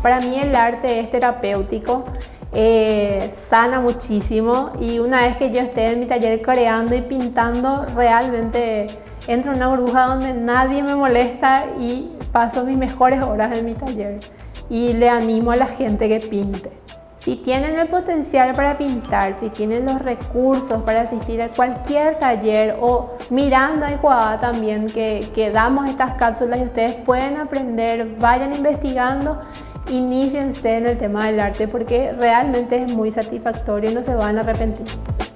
Para mí el arte es terapéutico, sana muchísimo, y una vez que yo esté en mi taller creando y pintando, realmente entro en una burbuja donde nadie me molesta y paso mis mejores horas en mi taller. Y le animo a la gente que pinte. Si tienen el potencial para pintar, si tienen los recursos para asistir a cualquier taller, o mirando a Ecuador también que damos estas cápsulas y ustedes pueden aprender, vayan investigando, iníciense en el tema del arte porque realmente es muy satisfactorio y no se van a arrepentir.